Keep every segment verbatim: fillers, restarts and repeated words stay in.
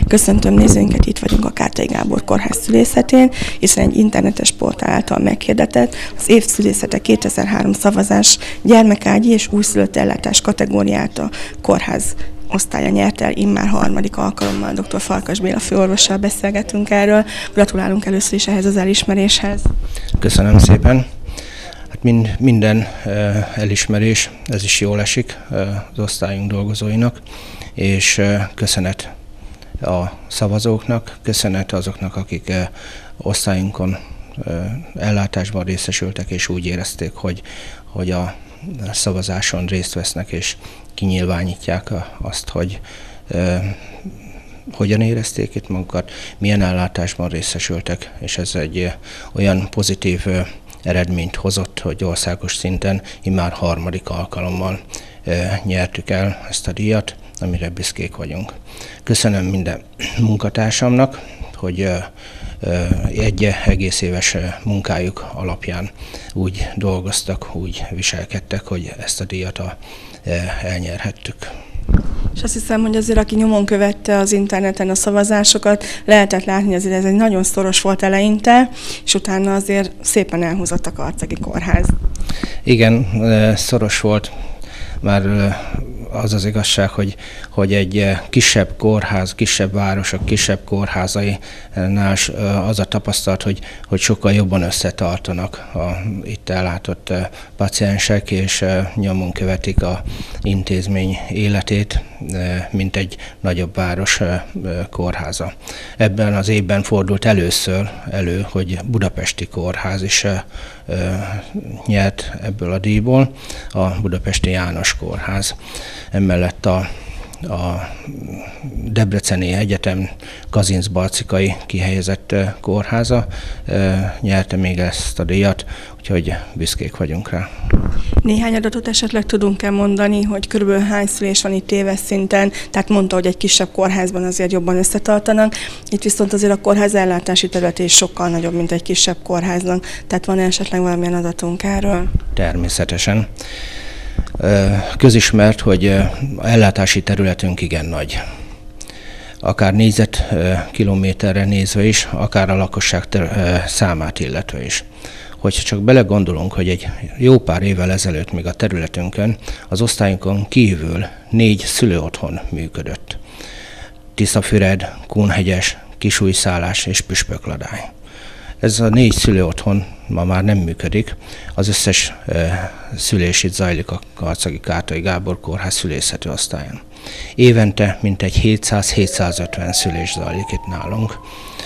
Köszöntöm nézőinket, itt vagyunk a Kártai Gábor Kórház szülészetén, hiszen egy internetes portál által meghirdetett az év szülészete kétezer-három szavazás gyermekágyi és újszülött ellátás kategóriát a kórház osztálya nyert el, immár harmadik alkalommal dr. Farkas Béla főorvossal beszélgetünk erről. Gratulálunk először is ehhez az elismeréshez. Köszönöm szépen. Hát mind, minden elismerés, ez is jól esik az osztályunk dolgozóinak, és köszönet a szavazóknak, köszönet azoknak, akik osztályunkon ellátásban részesültek, és úgy érezték, hogy, hogy a szavazáson részt vesznek, és kinyilvánítják azt, hogy hogyan érezték itt magukat, milyen ellátásban részesültek, és ez egy olyan pozitív eredményt hozott, hogy országos szinten immár harmadik alkalommal nyertük el ezt a díjat, amire büszkék vagyunk. Köszönöm minden munkatársamnak, hogy egy egész éves munkájuk alapján úgy dolgoztak, úgy viselkedtek, hogy ezt a díjat elnyerhettük. És azt hiszem, hogy azért, aki nyomon követte az interneten a szavazásokat, lehetett látni, hogy azért ez egy nagyon szoros volt eleinte, és utána azért szépen elhúzott a Karcagi Kórház. Igen, szoros volt. Már az az igazság, hogy, hogy egy kisebb kórház, kisebb városok, kisebb kórházainál az a tapasztalat, hogy, hogy sokkal jobban összetartanak a itt ellátott paciensek, és nyomon követik az intézmény életét, mint egy nagyobb város kórháza. Ebben az évben fordult először elő, hogy budapesti kórház is nyert ebből a díjból, a Budapesti János Kórház. Emellett a, a Debreceni Egyetem Kazinc-Barcikai kihelyezett kórháza nyerte még ezt a díjat, úgyhogy büszkék vagyunk rá. Néhány adatot esetleg tudunk-e mondani, hogy körülbelül hány szülés van itt éves szinten, tehát mondta, hogy egy kisebb kórházban azért jobban összetartanak, itt viszont azért a kórház ellátási területe is sokkal nagyobb, mint egy kisebb kórháznak, tehát van esetleg valamilyen adatunk erről? Természetesen. Közismert, hogy ellátási területünk igen nagy. Akár négyzetkilométerre nézve is, akár a lakosság számát illetve is. Hogyha csak belegondolunk, hogy egy jó pár évvel ezelőtt még a területünkön, az osztályunkon kívül négy szülőotthon működött. Tiszafüred, Kunhegyes, Kisújszálás és Püspökladány. Ez a négy szülőotthon ma már nem működik, az összes e, szülés itt zajlik a Karcagi Kártai Gábor Kórház szülészeti osztályon. Évente mintegy hétszáz-hétszázötven szülés zajlik itt nálunk.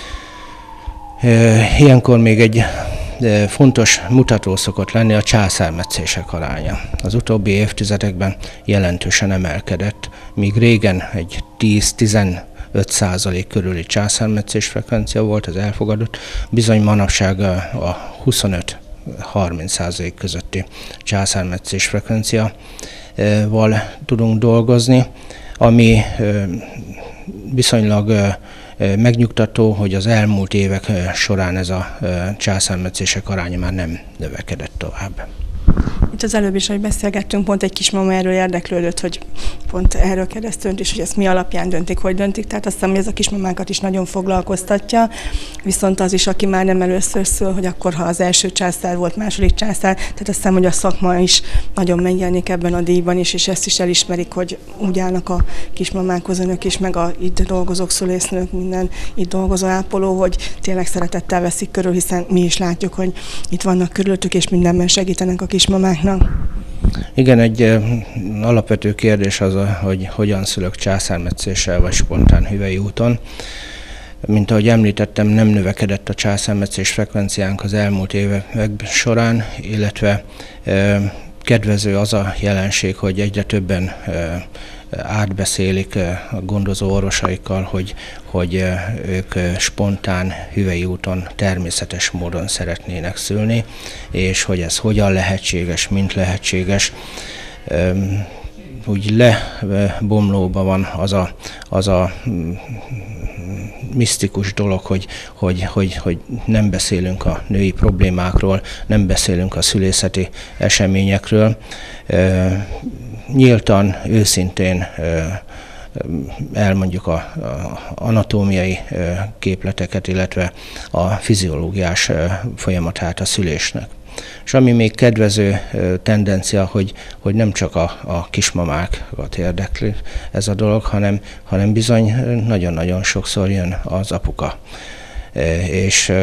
E, ilyenkor még egy e, fontos mutató szokott lenni a császármetszések aránya. Az utóbbi évtizedekben jelentősen emelkedett, míg régen egy tíz-tizenöt százalék körüli császármetszés frekvencia volt, az elfogadott, bizony manapság a huszonöt-harminc százalék közötti császármetszés frekvenciával tudunk dolgozni, ami viszonylag megnyugtató, hogy az elmúlt évek során ez a császármetszések aránya már nem növekedett tovább. Itt az előbb is, hogy beszélgettünk, pont egy kismama erről érdeklődött, hogy pont erről kérdezte önt is, hogy ezt mi alapján döntik, hogy döntik. Tehát azt hiszem, hogy ez a kismamákat is nagyon foglalkoztatja, viszont az is, aki már nem először szül, hogy akkor, ha az első császár volt, második császár, tehát azt hiszem, hogy a szakma is nagyon megjelenik ebben a díjban is, és ezt is elismerik, hogy úgy állnak a kismamákhoz önök is, meg a itt dolgozók, szülésznők, minden itt dolgozó ápoló, hogy tényleg szeretettel veszik körül, hiszen mi is látjuk, hogy itt vannak körülöttük, és mindenben segítenek a kismamáknak. Igen, egy alapvető kérdés az, hogy hogyan szülök császármetszéssel vagy spontán hüvely úton. Mint ahogy említettem, nem növekedett a császármetszés frekvenciánk az elmúlt évek során, illetve kedvező az a jelenség, hogy egyre többen átbeszélik a gondozó orvosaikkal, hogy, hogy ők spontán hüvely úton természetes módon szeretnének szülni, és hogy ez hogyan lehetséges, mint lehetséges. Úgy lebomlóban van az a, az a misztikus dolog, hogy, hogy, hogy, hogy nem beszélünk a női problémákról, nem beszélünk a szülészeti eseményekről. Nyíltan, őszintén elmondjuk a, a anatómiai képleteket, illetve a fiziológiás folyamatát a szülésnek. És ami még kedvező tendencia, hogy, hogy nem csak a, a kismamákat érdekli ez a dolog, hanem, hanem bizony nagyon-nagyon sokszor jön az apuka. És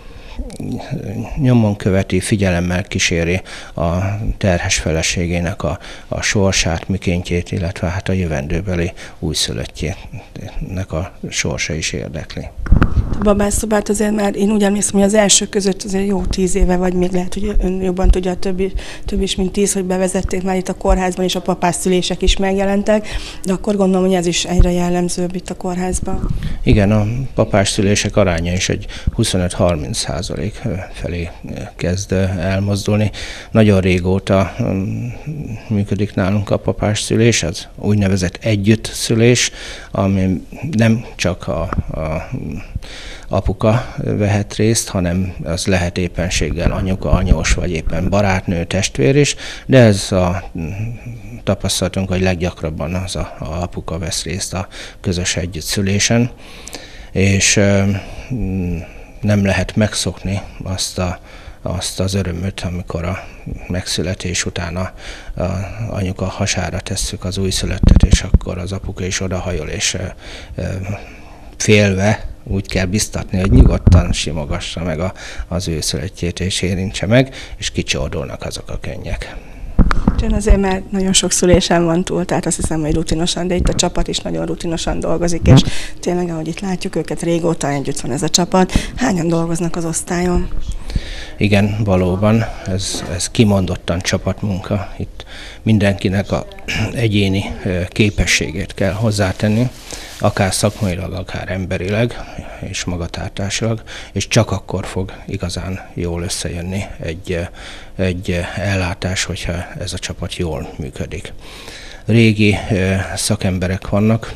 nyomon követi, figyelemmel kíséri a terhes feleségének a, a sorsát, mikéntjét, illetve hát a jövendőbeli újszülöttjének a sorsa is érdekli. A babásszobát azért már én úgy emlékszem, hogy az első között azért jó tíz éve, vagy még lehet, hogy ön jobban tudja, több, több is, mint tíz, hogy bevezették már itt a kórházban, és a papásszülések is megjelentek, de akkor gondolom, hogy ez is egyre jellemzőbb itt a kórházban. Igen, a papásszülések aránya is egy huszonöt-harminc százalék felé kezd elmozdulni. Nagyon régóta működik nálunk a papásszülés, az úgynevezett együttszülés, ami nem csak a, a apuka vehet részt, hanem az lehet éppenséggel anyuka, anyós, vagy éppen barátnő, testvér is, de ez a tapasztalatunk, hogy leggyakrabban az a, a apuka vesz részt a közös együttszülésen, és nem lehet megszokni azt, a, azt az örömöt, amikor a megszületés után a, a anyuka hasára tesszük az újszülöttet, és akkor az apuka is odahajol, és e, e, félve úgy kell biztatni, hogy nyugodtan simogassa meg a, az ő szülöttjét, és érintse meg, és kicsordulnak azok a könnyek. Ön azért már nagyon sok szülésen van túl, tehát azt hiszem, hogy rutinosan, de itt a csapat is nagyon rutinosan dolgozik, és tényleg, ahogy itt látjuk őket, régóta együtt van ez a csapat. Hányan dolgoznak az osztályon? Igen, valóban, ez, ez kimondottan csapatmunka. Itt mindenkinek a egyéni képességét kell hozzátenni, akár szakmailag, akár emberileg és magatartásilag, és csak akkor fog igazán jól összejönni egy, egy ellátás, hogyha ez a csapat jól működik. Régi szakemberek vannak.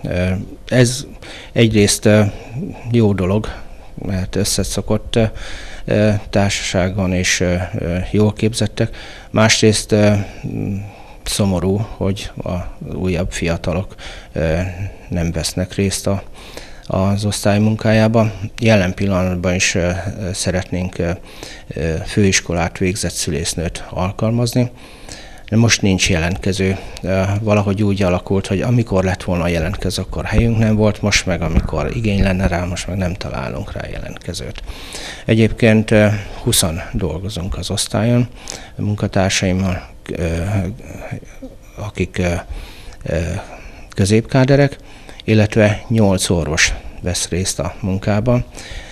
Ez egyrészt jó dolog, mert összeszokott társaságban és jól képzettek. Másrészt szomorú, hogy a újabb fiatalok nem vesznek részt a, az osztály munkájában. Jelen pillanatban is szeretnénk főiskolát végzett szülésznőt alkalmazni, de most nincs jelentkező. Valahogy úgy alakult, hogy amikor lett volna jelentkező, akkor helyünk nem volt, most meg amikor igény lenne rá, most meg nem találunk rá jelentkezőt. Egyébként húszan dolgozunk az osztályon, munkatársaimmal, akik középkáderek, illetve nyolc orvos vesz részt a munkában.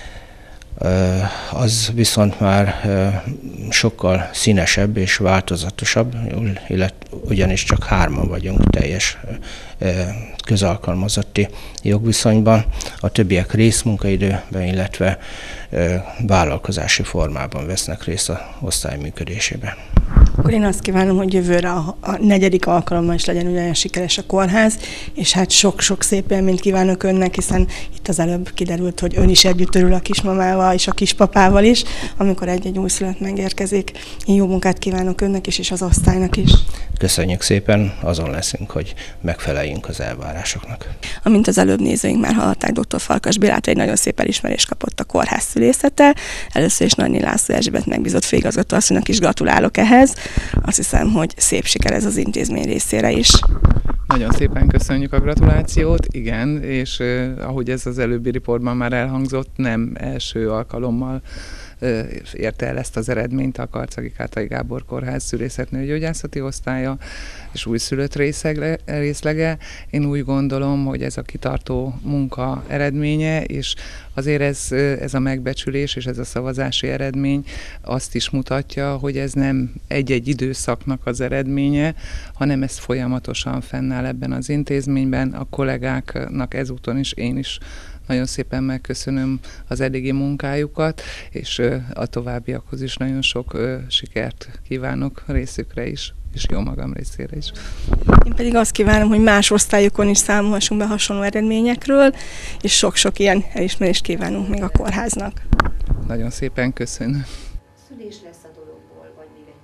Az viszont már sokkal színesebb és változatosabb, ugyanis csak hárman vagyunk teljes közalkalmazotti jogviszonyban, a többiek részmunkaidőben, illetve vállalkozási formában vesznek részt az osztály működésében. Akkor én azt kívánom, hogy jövőre a, a negyedik alkalommal is legyen ugyanolyan sikeres a kórház, és hát sok-sok szép élményt kívánok önnek, hiszen itt az előbb kiderült, hogy ön is együtt örül a kismamával és a kispapával is, amikor egy-egy újszülött megérkezik. Én jó munkát kívánok önnek is, és az osztálynak is. Köszönjük szépen, azon leszünk, hogy megfeleljünk az elvárásoknak. Amint az előbb nézőink már hallották, dr. Farkas Bélát egy nagyon szép elismerést kapott a kórház szülészete. Először is Nagyné László Erzsébet megbízott főigazgató asszonynak is gratulálok ehhez. Azt hiszem, hogy szép siker ez az intézmény részére is. Nagyon szépen köszönjük a gratulációt, igen, és eh, ahogy ez az előbbi riportban már elhangzott, nem első alkalommal eh, érte el ezt az eredményt a Karcagi Kátai Gábor Kórház szülészetnőgyógyászati osztálya és újszülött részegle, részlege. Én úgy gondolom, hogy ez a kitartó munka eredménye, és azért ez, ez a megbecsülés és ez a szavazási eredmény azt is mutatja, hogy ez nem egy-egy időszaknak az eredménye, hanem ez folyamatosan fennáll ebben az intézményben. A kollégáknak ezúton is én is nagyon szépen megköszönöm az eddigi munkájukat, és a továbbiakhoz is nagyon sok sikert kívánok részükre is, és jó magam részére is. Én pedig azt kívánom, hogy más osztályokon is számolhassunk be hasonló eredményekről, és sok-sok ilyen elismerést kívánunk még a kórháznak. Nagyon szépen köszönöm.